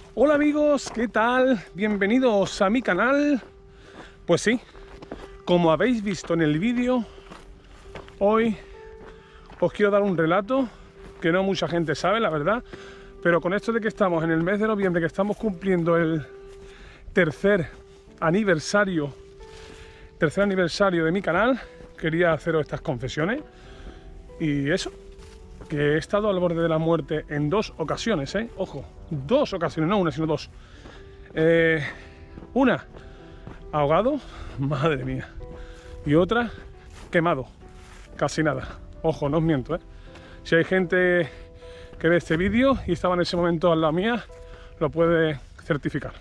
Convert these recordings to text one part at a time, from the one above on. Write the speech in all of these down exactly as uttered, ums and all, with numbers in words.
Hola amigos, ¿qué tal? Bienvenidos a mi canal. Pues sí, como habéis visto en el vídeo, hoy os quiero dar un relato que no mucha gente sabe, la verdad, pero con esto de que estamos en el mes de noviembre, que estamos cumpliendo el tercer aniversario, tercer aniversario de mi canal, quería haceros estas confesiones y eso, que he estado al borde de la muerte en dos ocasiones, ¿eh? Ojo, dos ocasiones, no una, sino dos. Eh, una, ahogado, madre mía. Y otra, quemado, casi nada. Ojo, no os miento, ¿eh? Si hay gente que ve este vídeo y estaba en ese momento al lado mía, lo puede certificar.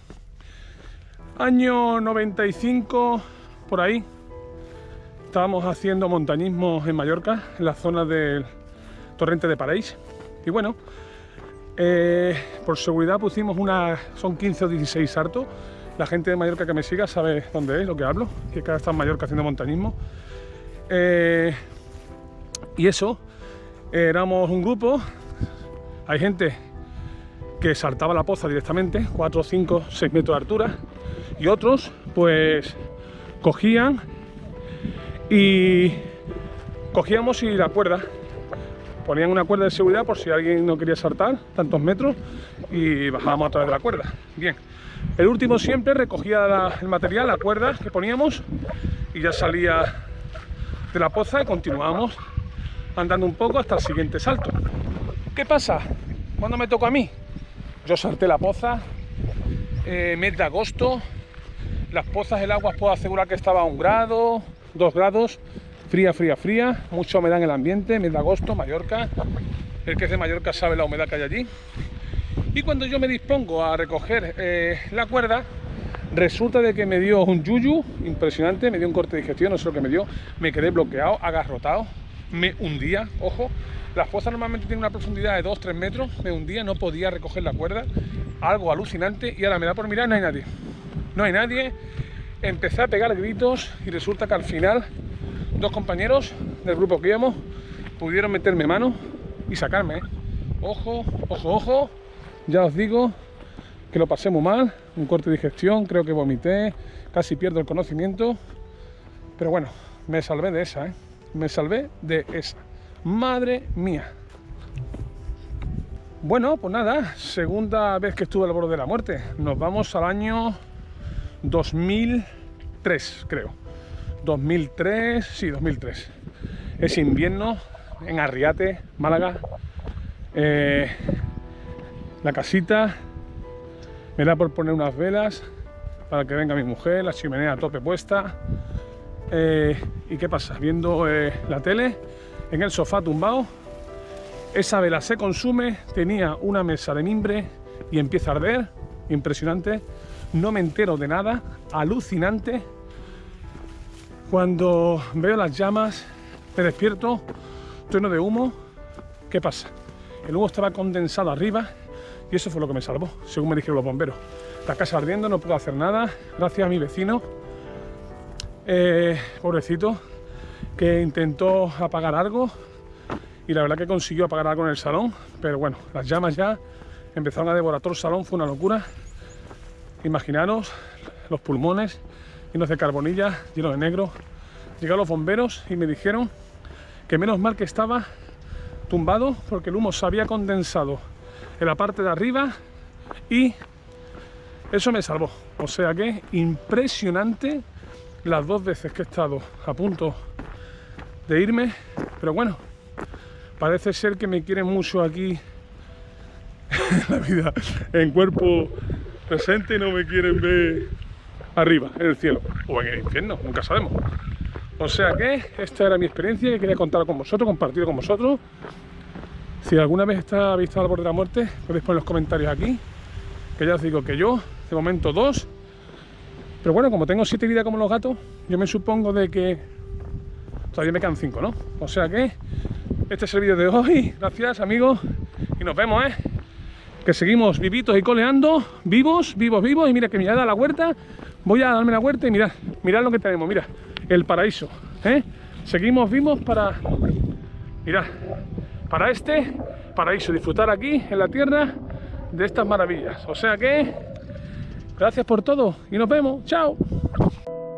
Año noventa y cinco, por ahí, estábamos haciendo montañismo en Mallorca, en la zona del Torrente de Paraís, y bueno, eh, por seguridad pusimos una, son quince o dieciséis saltos. La gente de Mallorca que me siga sabe dónde es lo que hablo, que cada está en Mallorca haciendo montañismo. Eh, y eso, eh, éramos un grupo, hay gente que saltaba la poza directamente, cuatro, cinco, seis metros de altura, y otros pues cogían y cogíamos y la cuerda. Ponían una cuerda de seguridad por si alguien no quería saltar tantos metros y bajábamos a través de la cuerda. Bien, el último siempre recogía la, el material, la cuerda que poníamos y ya salía de la poza y continuábamos andando un poco hasta el siguiente salto. ¿Qué pasa? ¿Cuándo me tocó a mí? Yo salté la poza, eh, mes de agosto, las pozas, el agua puedo asegurar que estaba a un grado, dos grados, fría, fría, fría, mucha humedad en el ambiente, mes de agosto, Mallorca. El que es de Mallorca sabe la humedad que hay allí. Y cuando yo me dispongo a recoger eh, la cuerda, resulta de que me dio un yuyu impresionante, me dio un corte de digestión, no sé lo que me dio, me quedé bloqueado, agarrotado, me hundía, ojo, las pozas normalmente tienen una profundidad de dos a tres metros, me hundía, no podía recoger la cuerda, algo alucinante, y ahora me da por mirar, no hay nadie, no hay nadie, empecé a pegar gritos y resulta que al final dos compañeros del grupo que íbamos pudieron meterme mano y sacarme, ¿eh? Ojo, ojo, ojo, ya os digo que lo pasé muy mal, un corte de digestión, creo que vomité, casi pierdo el conocimiento, pero bueno, me salvé de esa, ¿eh? Me salvé de esa, madre mía. Bueno, pues nada, segunda vez que estuve al borde de la muerte, nos vamos al año dos mil tres, creo. dos mil tres, sí, dos mil tres. Es invierno en Arriate, Málaga. Eh, la casita, me da por poner unas velas para que venga mi mujer, la chimenea a tope puesta. Eh, ¿Y qué pasa? Viendo eh, la tele, en el sofá tumbado, esa vela se consume, tenía una mesa de mimbre y empieza a arder, impresionante. No me entero de nada, alucinante. Cuando veo las llamas, me despierto, trueno de humo. ¿Qué pasa? El humo estaba condensado arriba y eso fue lo que me salvó, según me dijeron los bomberos. La casa ardiendo, no puedo hacer nada, gracias a mi vecino, eh, pobrecito, que intentó apagar algo y la verdad que consiguió apagar algo en el salón, pero bueno, las llamas ya empezaron a devorar todo el salón, fue una locura. Imaginaros los pulmones llenos de carbonilla, llenos de negro. Llegaron los bomberos y me dijeron que menos mal que estaba tumbado porque el humo se había condensado en la parte de arriba y eso me salvó. O sea que impresionante las dos veces que he estado a punto de irme, pero bueno, parece ser que me quieren mucho aquí la vida en cuerpo presente y no me quieren ver arriba, en el cielo, o en el infierno, nunca sabemos. O sea que esta era mi experiencia que quería contar con vosotros, compartir con vosotros. Si alguna vez está visto al borde de la muerte, podéis poner los comentarios aquí, que ya os digo que yo, de momento dos, pero bueno, como tengo siete vidas como los gatos, yo me supongo de que todavía me quedan cinco, ¿no? O sea que este es el vídeo de hoy, gracias amigos, y nos vemos, ¿eh? Que seguimos vivitos y coleando, vivos, vivos, vivos, y mira que me da la huerta, voy a darme la huerta y mirad, mirad lo que tenemos, mira, el paraíso, ¿eh? Seguimos vivos para, mirad, para este paraíso, disfrutar aquí en la tierra de estas maravillas. O sea que, gracias por todo y nos vemos. ¡Chao!